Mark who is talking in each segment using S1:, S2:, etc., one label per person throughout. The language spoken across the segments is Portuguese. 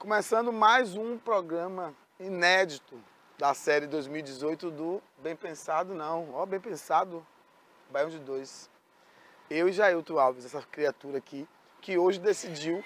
S1: Começando mais um programa inédito da série 2018 do Bem Pensado Não. Ó, Bem Pensado, Baião de Dois. Eu e Jailton Alves, essa criatura aqui, que hoje decidiu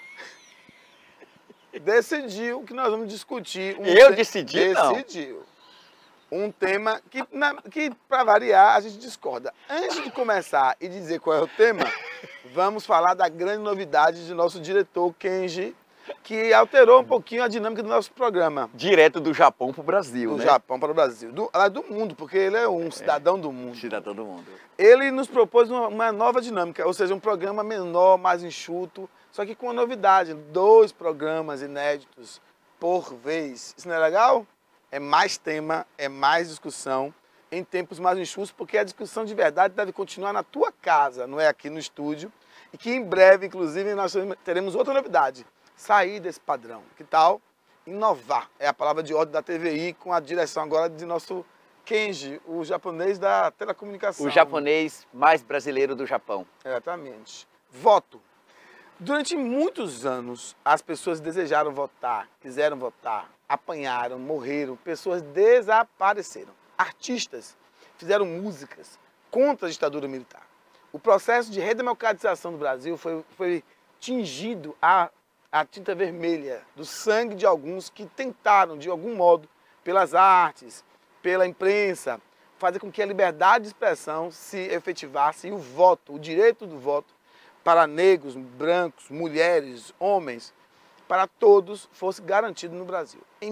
S1: que nós vamos discutir...
S2: Eu decidi, não.
S1: Decidiu. Um tema que para variar, a gente discorda. Antes de começar e dizer qual é o tema, vamos falar da grande novidade de nosso diretor, Kenji, que alterou um pouquinho a dinâmica do nosso programa.
S2: Direto do Japão para o Brasil,
S1: Do
S2: né?
S1: Japão para o Brasil. Do mundo, porque ele é um cidadão do mundo.
S2: Cidadão do mundo.
S1: Ele nos propôs uma nova dinâmica, ou seja, um programa menor, mais enxuto, só que com uma novidade, 2 programas inéditos por vez. Isso não é legal? É mais tema, é mais discussão, em tempos mais enxutos, porque a discussão de verdade deve continuar na tua casa, não é aqui no estúdio, e que em breve, inclusive, nós teremos outra novidade, sair desse padrão. Que tal? Inovar, é a palavra de ordem da TVI, com a direção agora de nosso Kenji, o japonês da telecomunicação.
S2: O japonês mais brasileiro do Japão.
S1: Exatamente. Voto. Durante muitos anos, as pessoas desejaram votar, quiseram votar, apanharam, morreram, pessoas desapareceram. Artistas fizeram músicas contra a ditadura militar. O processo de redemocratização do Brasil foi tingido a tinta vermelha do sangue de alguns que tentaram, de algum modo, pelas artes, pela imprensa, fazer com que a liberdade de expressão se efetivasse e o voto, o direito do voto, para negros, brancos, mulheres, homens, para todos, fosse garantido no Brasil. Em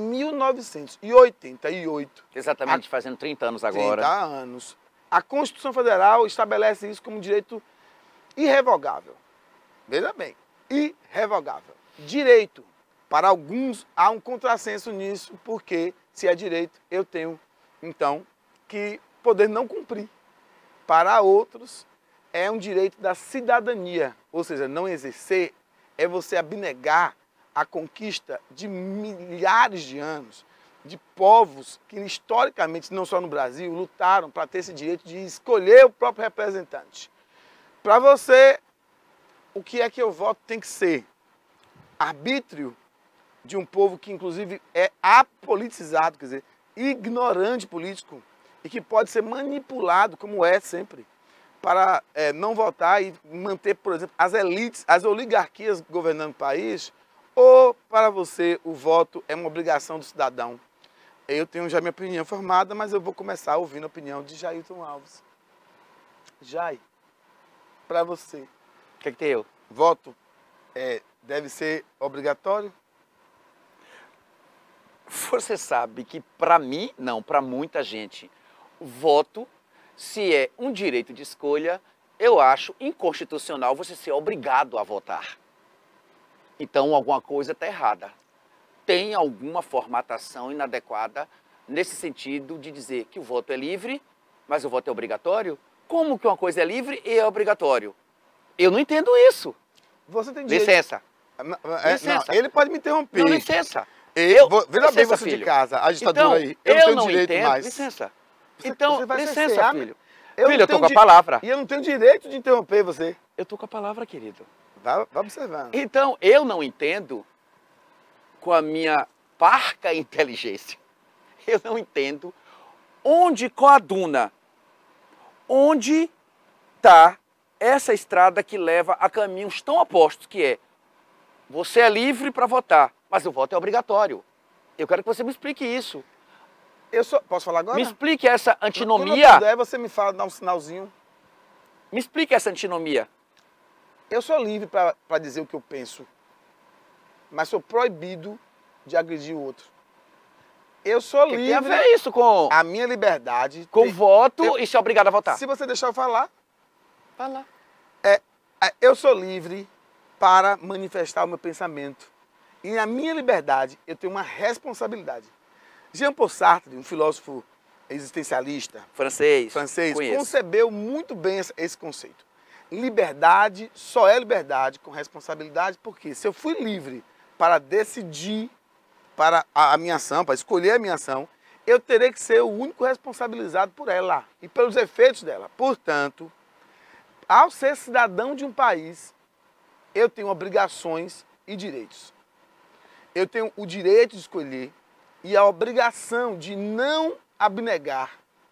S1: 1988...
S2: Exatamente, fazendo 30 anos agora.
S1: 30 anos. A Constituição Federal estabelece isso como direito irrevogável. Veja bem, irrevogável. Direito. Para alguns, há um contrassenso nisso, porque se é direito, eu tenho, então, que poder não cumprir. Para outros, é um direito da cidadania, ou seja, não exercer é você abnegar a conquista de milhares de anos, de povos que historicamente, não só no Brasil, lutaram para ter esse direito de escolher o próprio representante. Para você, o que é que eu voto tem que ser arbítrio de um povo que inclusive é apolitizado, quer dizer, ignorante político, e que pode ser manipulado, como é sempre, para não votar e manter, por exemplo, as elites, as oligarquias governando o país, ou para você o voto é uma obrigação do cidadão? Eu tenho já minha opinião formada, mas eu vou começar ouvindo a opinião de Jailton Alves. Jai, para você,
S2: O que é que tem eu?
S1: voto deve ser obrigatório?
S2: Você sabe que para mim, não, para muita gente, voto, se é um direito de escolha, eu acho inconstitucional você ser obrigado a votar. Então alguma coisa está errada. Tem alguma formatação inadequada nesse sentido de dizer que o voto é livre, mas o voto é obrigatório? Como que uma coisa é livre e é obrigatório? Eu não entendo isso.
S1: Você tem direito...
S2: Licença.
S1: Não, ele pode me interromper.
S2: Não, licença.
S1: Veja bem
S2: licença,
S1: você
S2: filho.
S1: de casa, a ditadura
S2: Então,
S1: aí. Eu não tenho
S2: não
S1: direito
S2: entendo.
S1: mais.
S2: Licença.
S1: Você
S2: Então,
S1: vai
S2: licença,
S1: cercear,
S2: filho.
S1: Eu
S2: Filho,
S1: não
S2: eu tô
S1: tenho
S2: com a palavra.
S1: E eu não tenho direito de interromper você.
S2: Eu tô com a palavra, querido.
S1: Vai observando.
S2: Então, eu não entendo, com a minha parca inteligência, eu não entendo onde coaduna, onde está essa estrada que leva a caminhos tão opostos, que é, você é livre para votar, mas o voto é obrigatório. Eu quero que você me explique isso.
S1: Posso falar agora?
S2: Me explique essa
S1: Quando
S2: antinomia.
S1: eu puder, você me fala, dá um sinalzinho.
S2: Me explique essa antinomia.
S1: Eu sou livre para dizer o que eu penso, mas sou proibido de agredir o outro. Eu sou livre...
S2: Tem a ver isso com
S1: A minha liberdade...
S2: voto e ser obrigado a votar.
S1: Se você deixar eu falar...
S2: Vai lá.
S1: Eu sou livre para manifestar o meu pensamento. E na minha liberdade, eu tenho uma responsabilidade. Jean-Paul Sartre, um filósofo existencialista
S2: Francês, conheço.
S1: concebeu muito bem esse conceito. Liberdade só é liberdade com responsabilidade, porque se eu fui livre para decidir para a minha ação, para escolher a minha ação, eu terei que ser o único responsabilizado por ela e pelos efeitos dela. Portanto, ao ser cidadão de um país, eu tenho obrigações e direitos. eu tenho o direito de escolher e a obrigação de não abnegar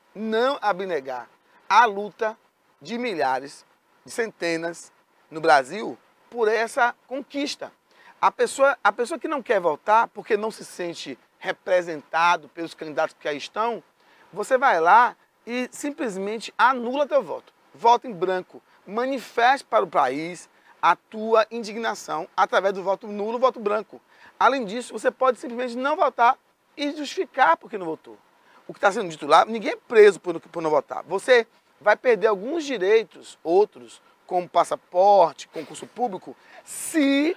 S1: a luta de milhares, de centenas no Brasil por essa conquista. A pessoa que não quer votar porque não se sente representado pelos candidatos que aí estão, você vai lá e simplesmente anula teu voto. Voto em branco. Manifeste para o país a tua indignação através do voto nulo, voto branco. Além disso, você pode simplesmente não votar e justificar porque não votou. O que está sendo dito lá, ninguém é preso por não votar. Você vai perder alguns direitos, outros, como passaporte, concurso público, se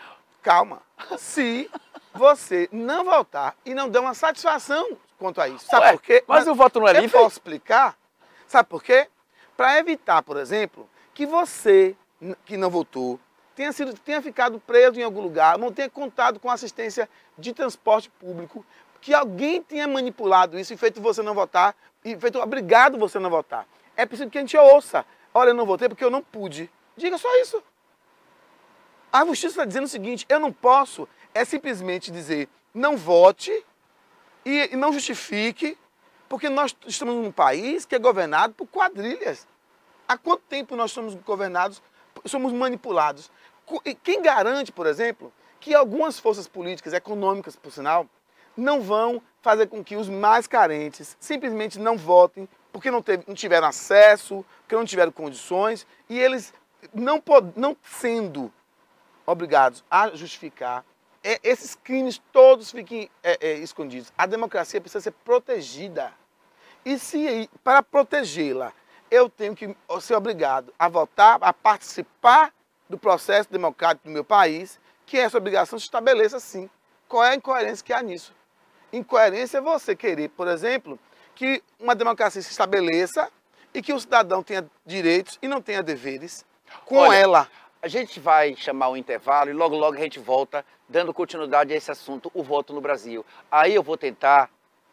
S1: você não votar e não der uma satisfação quanto a isso. Sabe por quê?
S2: Mas o voto não é livre?
S1: Eu posso explicar. Sabe por quê? Para evitar, por exemplo, que você que não votou tenha ficado preso em algum lugar, não tenha contado com assistência de transporte público, que alguém tenha manipulado isso e feito você não votar, e feito obrigado você não votar. É preciso que a gente ouça. Olha, eu não votei porque eu não pude. Diga só isso. A justiça está dizendo o seguinte, eu não posso simplesmente dizer não vote e não justifique, porque nós estamos num país que é governado por quadrilhas. Há quanto tempo nós somos governados, somos manipulados? Quem garante, por exemplo, que algumas forças políticas, econômicas, por sinal, não vão fazer com que os mais carentes simplesmente não votem porque não tiveram acesso, porque não tiveram condições, e eles não sendo obrigados a justificar, esses crimes todos fiquem escondidos. A democracia precisa ser protegida. E se para protegê-la, eu tenho que ser obrigado a votar, a participar do processo democrático do meu país, que essa obrigação se estabeleça sim. Qual é a incoerência que há nisso? Incoerência é você querer, por exemplo, que uma democracia se estabeleça e que o cidadão tenha direitos e não tenha deveres com ela.
S2: A gente vai chamar um intervalo e logo a gente volta dando continuidade a esse assunto, o voto no Brasil. Aí eu vou tentar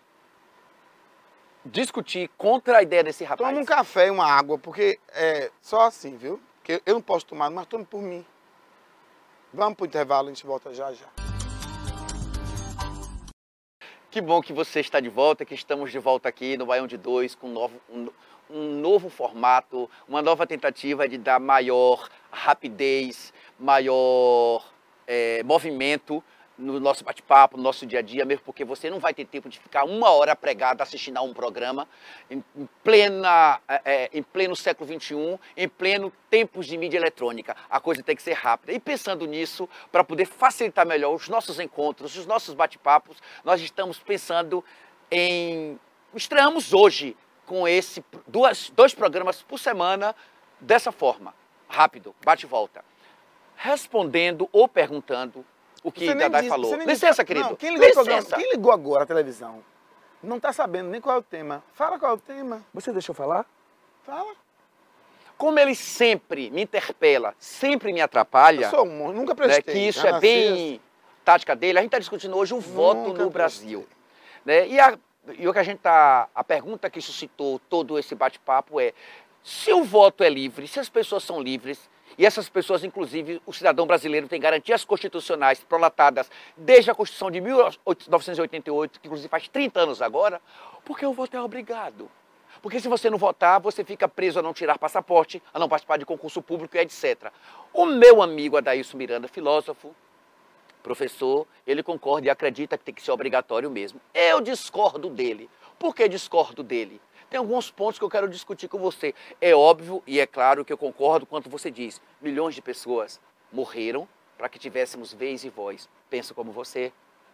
S2: discutir contra a ideia desse rapaz.
S1: Toma um café e uma água, porque é só assim, viu? Porque eu não posso tomar, mas tome por mim. Vamos pro intervalo, a gente volta já já.
S2: Que bom que você está de volta, que estamos de volta aqui no Baião de 2 com um novo formato, uma nova tentativa de dar maior rapidez, maior movimento no nosso bate-papo, no nosso dia a dia, mesmo porque você não vai ter tempo de ficar uma hora pregado assistindo a um programa em pleno século XXI, em pleno tempos de mídia eletrônica. A coisa tem que ser rápida. E pensando nisso, para poder facilitar melhor os nossos encontros, os nossos bate-papos, nós estamos pensando estreamos hoje com dois programas por semana, dessa forma, rápido, bate e volta, respondendo ou perguntando o que Dadai falou. Licença, querido.
S1: Não, quem ligou agora a televisão não está sabendo nem qual é o tema. Fala qual é o tema.
S2: Você deixa eu falar?
S1: Fala.
S2: Como ele sempre me interpela, sempre me atrapalha,
S1: nunca prestei.
S2: Que isso é bem tática dele, a gente está discutindo hoje o voto no Brasil. Né? E o que a pergunta que suscitou todo esse bate-papo é: se o voto é livre, se as pessoas são livres, e essas pessoas, inclusive, o cidadão brasileiro tem garantias constitucionais prolatadas desde a Constituição de 1988, que inclusive faz 30 anos agora, porque o voto é obrigado. Porque se você não votar, você fica preso a não tirar passaporte, a não participar de concurso público e etc. O meu amigo Adailson Miranda, filósofo, professor, ele concorda e acredita que tem que ser obrigatório mesmo. Eu discordo dele. Por que discordo dele? Tem alguns pontos que eu quero discutir com você. É óbvio e é claro que eu concordo quando você diz: milhões de pessoas morreram para que tivéssemos vez e voz. Penso como você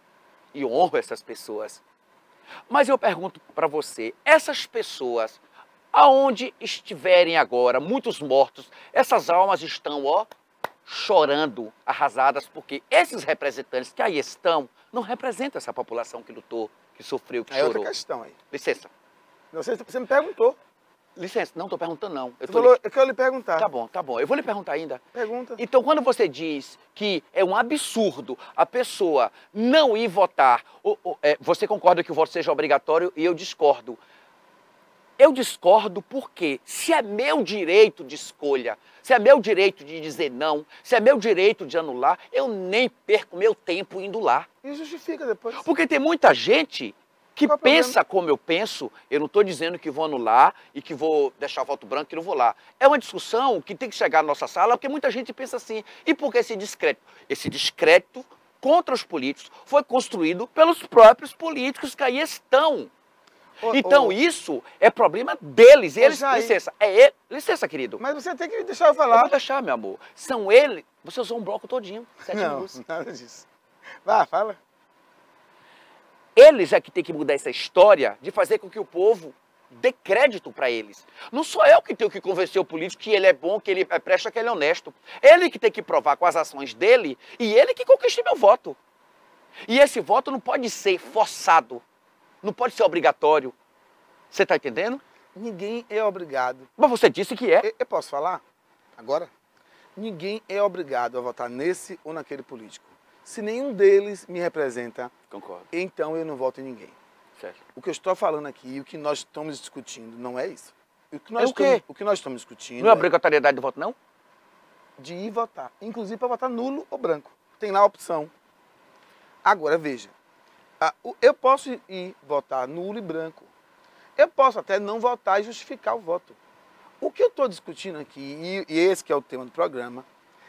S2: e honro essas pessoas. Mas eu pergunto para você, essas pessoas, aonde estiverem agora, muitos mortos, essas almas estão, chorando, arrasadas, porque esses representantes que aí estão, não representam essa população que lutou, que sofreu, que chorou.
S1: É outra questão aí.
S2: Licença.
S1: Você me perguntou.
S2: Licença, não estou perguntando não.
S1: Eu quero lhe perguntar.
S2: Tá bom. Eu vou lhe perguntar ainda.
S1: Pergunta.
S2: Então, quando você diz que é um absurdo a pessoa não ir votar, você concorda que o voto seja obrigatório e eu discordo. Eu discordo porque se é meu direito de escolha, se é meu direito de dizer não, se é meu direito de anular, eu nem perco meu tempo indo lá.
S1: E justifica depois.
S2: Porque tem muita gente que
S1: Qual o
S2: pensa como eu penso. Eu não estou dizendo que vou anular e que vou deixar voto branco e que não vou lá. É uma discussão que tem que chegar na nossa sala, porque muita gente pensa assim. E por que esse descrédito? Esse descrédito contra os políticos foi construído pelos próprios políticos que aí estão. Então isso é problema deles. Eles, licença, licença, querido.
S1: Mas você tem que deixar eu
S2: Eu
S1: falar.
S2: vou deixar, meu amor. São eles. Você usou um bloco todinho. 7
S1: Não,
S2: minutos.
S1: nada disso. Vá, fala.
S2: Eles é que tem que mudar essa história de fazer com que o povo dê crédito para eles. Não sou eu que tenho que convencer o político que ele é bom, que ele presta, que ele é honesto. Ele que tem que provar com as ações dele e ele que conquiste meu voto. E esse voto não pode ser forçado. Não pode ser obrigatório. Você está entendendo?
S1: Ninguém é obrigado.
S2: Mas você disse que é.
S1: Eu posso falar? Agora? Ninguém é obrigado a votar nesse ou naquele político. Se nenhum deles me representa,
S2: Concordo.
S1: então eu não voto em ninguém.
S2: Certo.
S1: O que eu estou falando aqui, o que nós estamos discutindo, não é isso. O que
S2: É o quê?
S1: o que nós estamos discutindo
S2: Não é obrigatoriedade do voto, não?
S1: de ir votar. Inclusive para votar nulo ou branco. Tem lá a opção. Agora, veja. Eu posso ir votar nulo e branco. Eu posso até não votar e justificar o voto. O que eu estou discutindo aqui, e esse que é o tema do programa,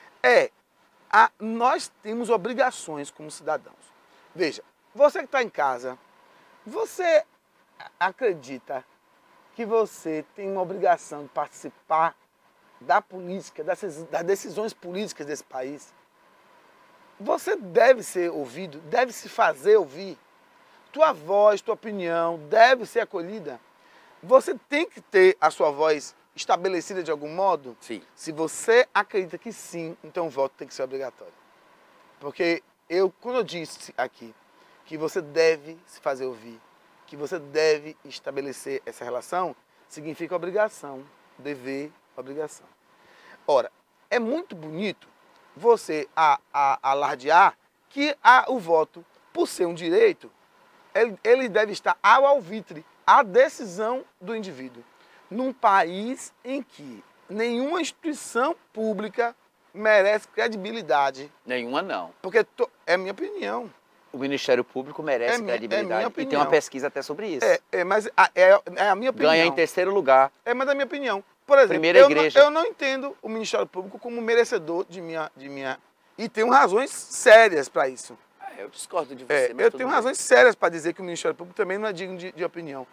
S1: nós temos obrigações como cidadãos. Veja, você que está em casa, você acredita que você tem uma obrigação de participar da política, das decisões políticas desse país? Você deve ser ouvido, deve se fazer ouvir. Tua voz, tua opinião deve ser acolhida. Você tem que ter a sua voz estabelecida de algum modo?
S2: Sim.
S1: Se você acredita que sim, então o voto tem que ser obrigatório. Porque quando eu disse aqui que você deve se fazer ouvir, que você deve estabelecer essa relação, significa obrigação, dever, obrigação. Ora, é muito bonito você alardear que o voto, por ser um direito, ele deve estar ao alvitre, à decisão do indivíduo. Num país em que nenhuma instituição pública merece credibilidade.
S2: Nenhuma não.
S1: Porque é minha opinião.
S2: O Ministério Público merece credibilidade.
S1: minha
S2: E
S1: opinião.
S2: tem uma pesquisa até sobre isso.
S1: Mas é a minha opinião.
S2: Ganha em terceiro lugar.
S1: Mas é a minha opinião. Por exemplo,
S2: Primeira igreja.
S1: Eu não entendo o Ministério Público como merecedor de minha... E tenho razões sérias para isso.
S2: Eu discordo de você, mas
S1: Eu
S2: tudo
S1: tenho
S2: bem.
S1: razões sérias para dizer que o Ministério Público também não é digno de opinião.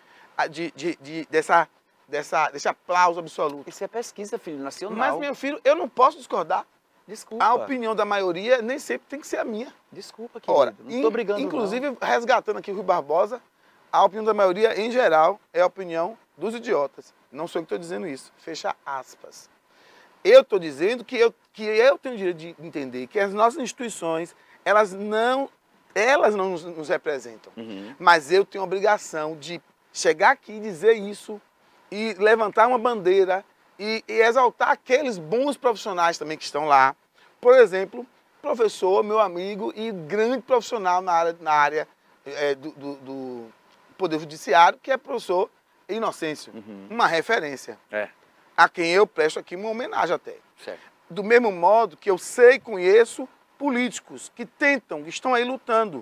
S1: Desse aplauso absoluto.
S2: Isso é pesquisa, filho, nacional.
S1: Mas, meu filho, eu não posso discordar.
S2: Desculpa.
S1: A opinião da maioria nem sempre tem que ser a minha.
S2: Desculpa, querido.
S1: Ora,
S2: não estou brigando,
S1: inclusive, resgatando aqui o Rui Barbosa, a opinião da maioria, em geral, é a opinião dos idiotas. Não sou eu que estou dizendo isso. Fecha aspas. Eu estou dizendo que eu tenho o direito de entender que as nossas instituições, elas não nos representam.
S2: Uhum.
S1: Mas eu tenho a obrigação de chegar aqui e dizer isso, e levantar uma bandeira, e exaltar aqueles bons profissionais também que estão lá. Por exemplo, professor, meu amigo e grande profissional na área do Poder Judiciário, que é professor Inocêncio.
S2: Uhum.
S1: Uma referência.
S2: É.
S1: A quem eu presto aqui uma homenagem até.
S2: Certo.
S1: Do mesmo modo que eu sei e conheço políticos que tentam, que estão aí lutando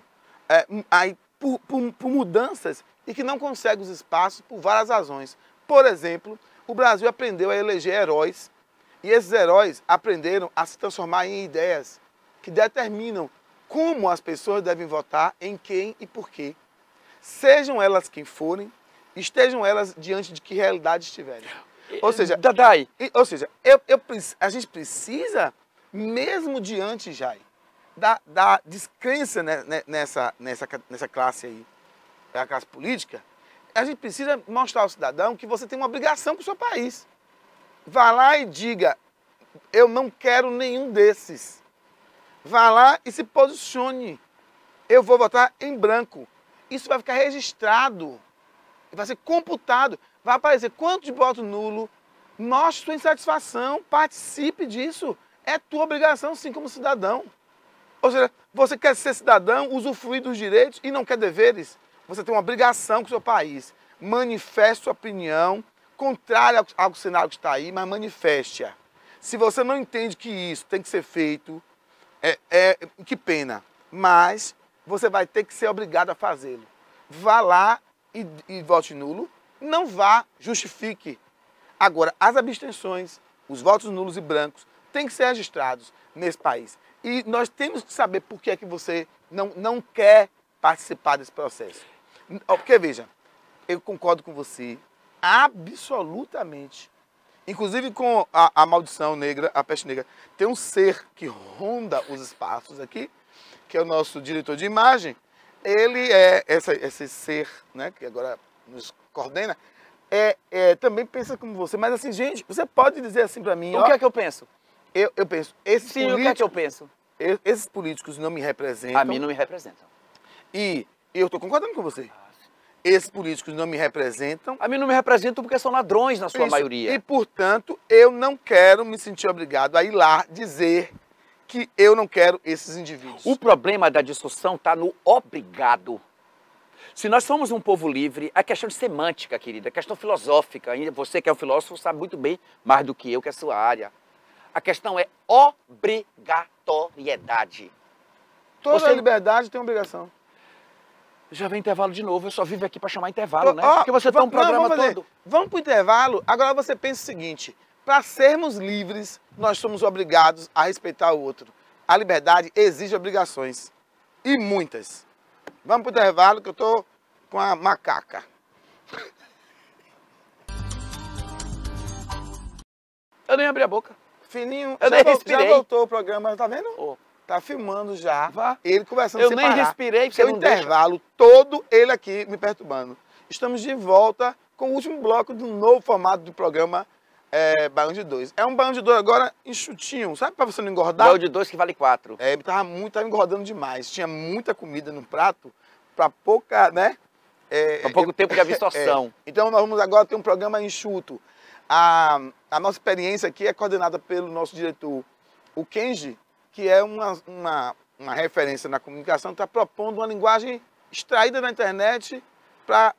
S1: por mudanças e que não conseguem os espaços por várias razões. Por exemplo, o Brasil aprendeu a eleger heróis e esses heróis aprenderam a se transformar em ideias que determinam como as pessoas devem votar, em quem e por quê. Sejam elas quem forem, estejam elas diante de que realidade estiverem. Ou seja,
S2: Dadai.
S1: a gente precisa, mesmo diante, Jai, da descrença nessa classe aí, a classe política, a gente precisa mostrar ao cidadão que você tem uma obrigação com o seu país. Vá lá e diga, eu não quero nenhum desses. Vá lá e se posicione. Eu vou votar em branco. Isso vai ficar registrado, vai ser computado. Vai aparecer quanto de voto nulo. Mostre sua insatisfação, participe disso. É tua obrigação, sim, como cidadão. Ou seja, você quer ser cidadão, usufruir dos direitos e não quer deveres. Você tem uma obrigação com o seu país. manifeste sua opinião, contrária ao cenário que está aí, mas manifeste-a. Se você não entende que isso tem que ser feito, que pena, mas você vai ter que ser obrigado a fazê-lo. Vá lá e vote nulo, não vá, justifique. Agora, as abstenções, os votos nulos e brancos têm que ser registrados nesse país. E nós temos que saber por que é que você não quer participar desse processo. Porque, veja, eu concordo com você absolutamente. Inclusive com a maldição negra, a peste negra. Tem um ser que ronda os espaços aqui, que é o nosso diretor de imagem. Ele é esse ser, né, que agora nos coordena, também pensa como você. Mas assim, gente, você pode dizer assim para mim...
S2: O que é que eu penso?
S1: Eu penso, esses
S2: Sim, o que é que eu penso?
S1: Esses políticos não me representam.
S2: A mim não me representam.
S1: E eu estou concordando com você. Esses políticos não me representam.
S2: A mim não me representam porque são ladrões na sua maioria.
S1: E, portanto, eu não quero me sentir obrigado a ir lá dizer que eu não quero esses indivíduos.
S2: O problema da discussão está no obrigado. Se nós somos um povo livre, a questão de semântica, querida, a questão filosófica, ainda você que é um filósofo sabe muito bem, mais do que eu, que é a sua área. A questão é obrigatoriedade.
S1: Toda liberdade tem obrigação.
S2: Já vem intervalo de novo, eu só vivo aqui para chamar intervalo, né? Porque você tem um programa todo.
S1: Vamos para o intervalo, agora você pensa o seguinte, para sermos livres, nós somos obrigados a respeitar o outro. A liberdade exige obrigações, e muitas. Vamos para o intervalo que eu estou com a macaca.
S2: Eu nem abri a boca.
S1: Filhinho,
S2: eu nem respirei.
S1: Já voltou o programa, tá vendo?
S2: Oh.
S1: Tá filmando já.
S2: Vá.
S1: Ele conversando
S2: sem
S1: parar.
S2: Eu nem respirei, você
S1: não intervalo todo ele aqui me perturbando. Estamos de volta com o último bloco do novo formato do programa Baião de 2. É um Baião de 2 agora enxutinho, sabe, para você não engordar?
S2: Baião de 2 que vale 4.
S1: Tava engordando demais. Tinha muita comida no prato para pouca, né?
S2: Para pouco tempo de absorção.
S1: Então nós vamos agora ter um programa enxuto. A nossa experiência aqui é coordenada pelo nosso diretor, o Kenji, que é uma referência na comunicação, está propondo uma linguagem extraída da internet para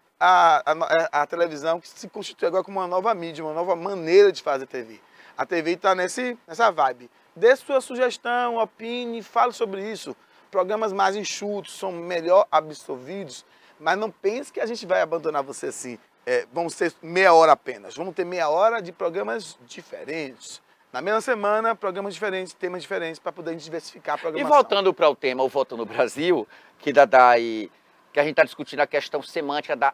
S1: a televisão, que se constitui agora como uma nova mídia, uma nova maneira de fazer TV. A TV está nessa vibe. Dê sua sugestão, opine, fale sobre isso. Programas mais enxutos são melhor absorvidos, mas não pense que a gente vai abandonar você assim. Vão ser meia hora apenas. Vamos ter meia hora de programas diferentes. Na mesma semana, programas diferentes, temas diferentes, para poder diversificar a programação.
S2: E voltando para o tema, o Voto no Brasil, que a gente está discutindo a questão semântica da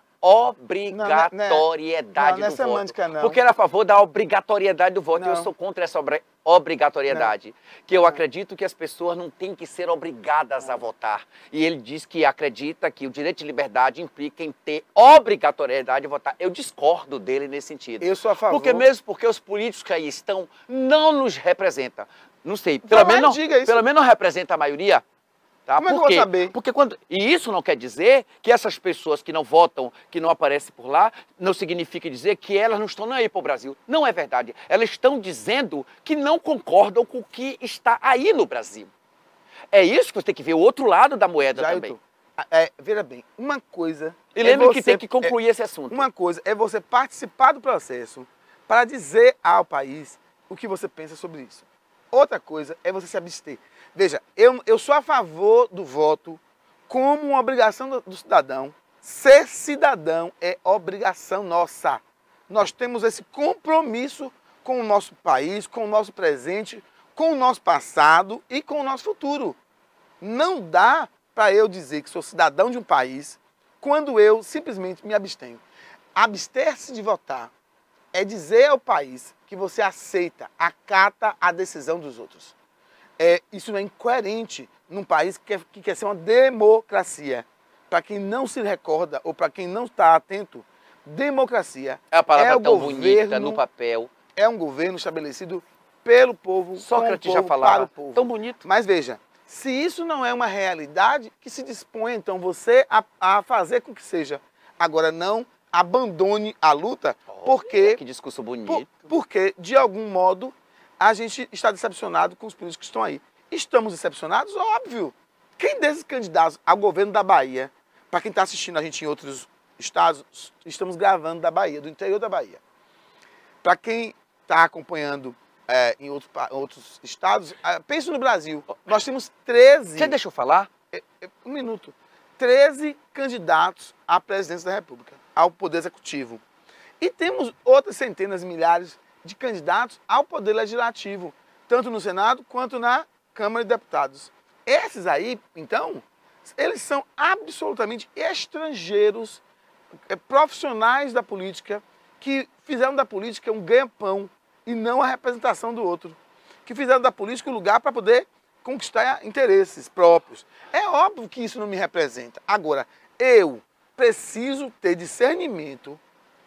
S2: obrigatoriedade
S1: não é
S2: do
S1: semântica,
S2: voto.
S1: não.
S2: Porque era a favor da obrigatoriedade do voto
S1: não.
S2: E eu sou contra essa obrigatoriedade. Não. Que eu acredito que as pessoas não têm que ser obrigadas a votar. E ele diz que acredita que o direito de liberdade implica em ter obrigatoriedade de votar. Eu discordo dele nesse sentido.
S1: Eu sou a favor.
S2: Porque os políticos que aí estão não nos representam. Não sei, pelo menos não representa a maioria. Tá?
S1: Como é que eu vou saber?
S2: E isso não quer dizer que essas pessoas que não votam, que não aparecem por lá, não significa dizer que elas não estão nem aí para o Brasil. Não é verdade. Elas estão dizendo que não concordam com o que está aí no Brasil. É isso que você tem que ver, o outro lado da moeda também.
S1: Veja bem, uma coisa...
S2: E lembra que tem que concluir esse assunto.
S1: Uma coisa é você participar do processo para dizer ao país o que você pensa sobre isso. Outra coisa é você se abster. Veja, eu sou a favor do voto como uma obrigação do cidadão. Ser cidadão é obrigação nossa. Nós temos esse compromisso com o nosso país, com o nosso presente, com o nosso passado e com o nosso futuro. Não dá para eu dizer que sou cidadão de um país quando eu simplesmente me abstenho. Abster-se de votar é dizer ao país que você aceita, acata a decisão dos outros. Isso não é incoerente num país que quer ser uma democracia. Para quem não se recorda ou para quem não está atento, democracia
S2: é a palavra tão bonita no papel.
S1: É um governo estabelecido pelo povo,
S2: Sócrates já falava, para o povo. Tão bonito.
S1: Mas veja, se isso não é uma realidade, que se dispõe então você a fazer com que seja. Agora não abandone a luta, porque...
S2: Que discurso bonito.
S1: Porque, de algum modo, a gente está decepcionado com os políticos que estão aí. Estamos decepcionados? Óbvio. Quem desses candidatos ao governo da Bahia, para quem está assistindo a gente em outros estados, estamos gravando da Bahia, do interior da Bahia. Para quem está acompanhando em outros estados, pense no Brasil. Nós temos 13...
S2: Você deixa eu falar?
S1: Um minuto. 13 candidatos à presidência da República, ao Poder Executivo. E temos outras centenas, milhares de candidatos ao Poder Legislativo, tanto no Senado quanto na Câmara de Deputados. Esses aí, então, eles são absolutamente estrangeiros, profissionais da política, que fizeram da política um ganha-pão e não a representação do outro. Que fizeram da política um lugar para poder conquistar interesses próprios. É óbvio que isso não me representa. Agora, eu preciso ter discernimento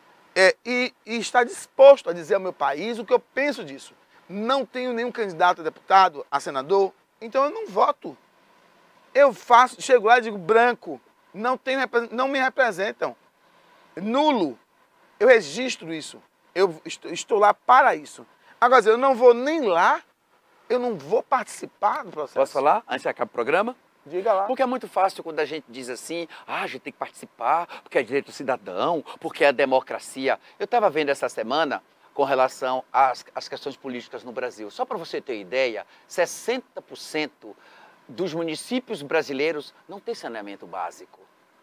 S1: e estar disposto a dizer ao meu país o que eu penso disso. Não tenho nenhum candidato a deputado, a senador, então eu não voto. Eu chego lá e digo branco, não me representam. Nulo. Eu registro isso. Eu estou lá para isso. Agora, eu não vou nem lá, eu não vou participar do processo.
S2: Posso falar antes que acabe o programa?
S1: Diga lá.
S2: Porque é muito fácil quando a gente diz assim, a gente tem que participar, porque é direito do cidadão, porque é a democracia. Eu estava vendo essa semana com relação às questões políticas no Brasil. Só para você ter ideia, 60% dos municípios brasileiros não tem saneamento básico.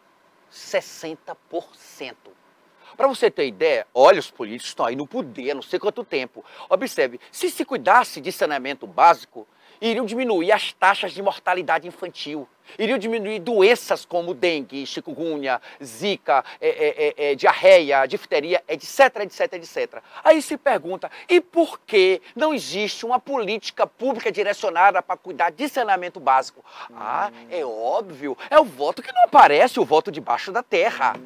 S2: 60%. Para você ter ideia, olha, os políticos estão aí no poder há não sei quanto tempo. Observe, se cuidasse de saneamento básico, iriam diminuir as taxas de mortalidade infantil, iriam diminuir doenças como dengue, chikungunya, zika, diarreia, difteria, etc, etc, etc. Aí se pergunta, e por que não existe uma política pública direcionada para cuidar de saneamento básico? Ah, é óbvio, é o voto que não aparece, o voto debaixo da terra.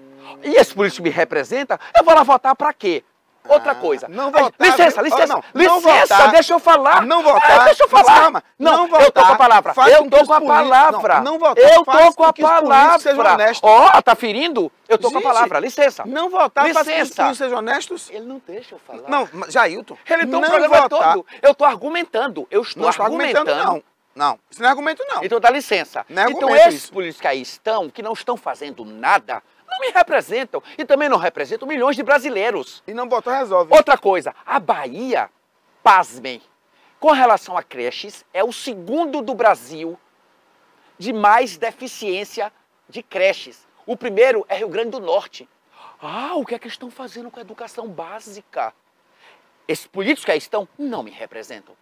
S2: E esse político me representa, eu vou lá votar para quê? Outra coisa.
S1: Não votar.
S2: Licença,
S1: votar,
S2: deixa eu falar.
S1: Não votar.
S2: Deixa eu falar.
S1: Calma,
S2: não
S1: votar,
S2: eu tô com a palavra. Eu tô com a palavra.
S1: Não votar.
S2: Eu tô com a palavra. Ó, tá ferindo? Eu tô com a palavra. Licença.
S1: Não votar,
S2: licença.
S1: Faz com que os políticos sejam honestos.
S2: Ele não deixa eu falar.
S1: Não, Jailton.
S2: Ele tem um programa todo. Eu tô argumentando. Eu estou argumentando.
S1: Não, isso não é argumento, não.
S2: Então dá licença.
S1: Não é
S2: então esses políticos que aí estão, que não estão fazendo nada, não me representam e também não representam milhões de brasileiros.
S1: E não votar resolve.
S2: Outra coisa, a Bahia, pasmem, com relação a creches, é o segundo do Brasil de mais deficiência de creches. O primeiro é Rio Grande do Norte. Ah, o que é que estão fazendo com a educação básica? Esses políticos que aí estão não me representam.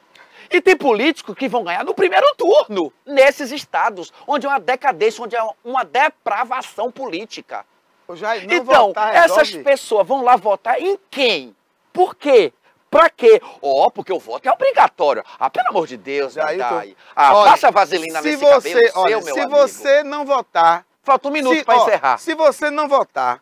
S2: E tem políticos que vão ganhar no primeiro turno, nesses estados, onde é uma decadência, onde é uma depravação política. Então, essas pessoas vão lá votar em quem? Por quê? Pra quê? Porque o voto é obrigatório. Ah, pelo amor de Deus, Dadai. Passa vaselina nesse cabelo seu, meu amigo.
S1: Se você não votar...
S2: Falta um minuto para encerrar.
S1: Se você não votar,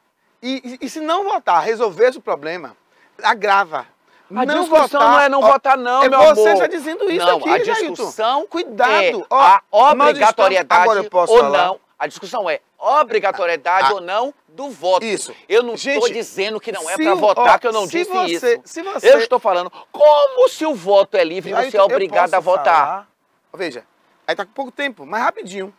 S1: e se não votar, resolver esse problema, agrava.
S2: A discussão não é não votar não, meu amor.
S1: Você está dizendo isso aqui,
S2: a discussão
S1: cuidado.
S2: A obrigatoriedade ou não. A discussão é obrigatoriedade ou não do voto.
S1: Isso.
S2: Eu não estou dizendo que não é para votar, que eu não disse isso. Eu estou falando como se o voto é livre e você é obrigado a votar.
S1: Veja, aí está com pouco tempo, mas rapidinho.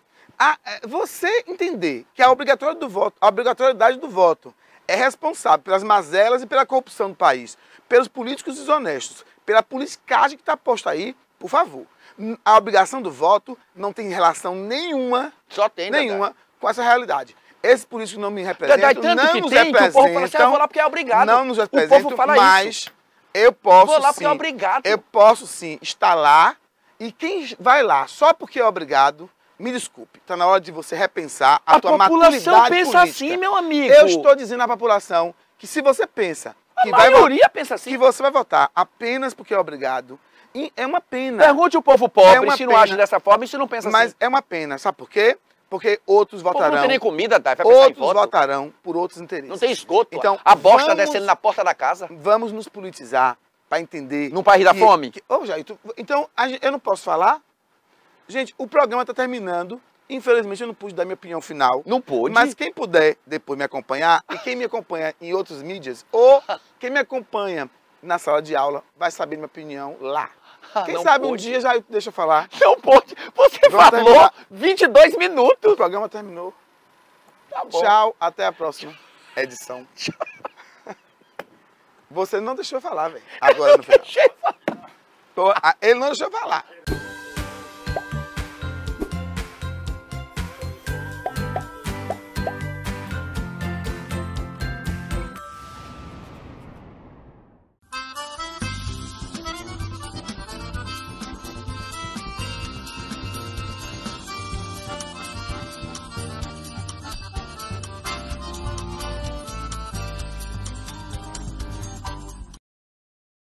S1: Você entender que a obrigatoriedade do voto é responsável pelas mazelas e pela corrupção do país, pelos políticos desonestos, pela politicagem que está posta aí, por favor. A obrigação do voto não tem relação nenhuma, com essa realidade. Esse político não me representa, não nos representa.
S2: O povo fala assim, eu vou lá porque é obrigado.
S1: Não nos representa,
S2: o povo fala
S1: mas
S2: isso.
S1: Eu posso
S2: vou lá
S1: sim,
S2: porque é obrigado.
S1: Eu posso sim estar lá e quem vai lá só porque é obrigado, me desculpe, está na hora de você repensar a tua maturidade política. A população pensa
S2: assim, meu amigo.
S1: Eu estou dizendo à população que se você pensa que
S2: a maioria pensa assim,
S1: que você vai votar apenas porque é obrigado, é uma pena.
S2: Pergunte o povo pobre se não age dessa forma e se não pensa assim.
S1: Mas é uma pena, sabe por quê? Porque outros votarão.
S2: Não tem nem comida, vai pensar
S1: outros
S2: em voto.
S1: votarão por outros interesses.
S2: Não tem esgoto.
S1: Então,
S2: a bosta descendo na porta da casa.
S1: Vamos nos politizar para entender.
S2: Num país da fome.
S1: Então, eu não posso falar? Gente, o programa está terminando. Infelizmente, eu não pude dar minha opinião final.
S2: Não pôde.
S1: Mas quem puder depois me acompanhar, e quem me acompanha em outras mídias, ou quem me acompanha na sala de aula, vai saber minha opinião lá. Quem sabe um dia já deixa eu falar.
S2: Não pode. Você falou 22 minutos.
S1: O programa terminou.
S2: Tá bom.
S1: Tchau, até a próxima edição. Você não deixou eu falar, velho. Agora no final. Ele não deixou eu falar.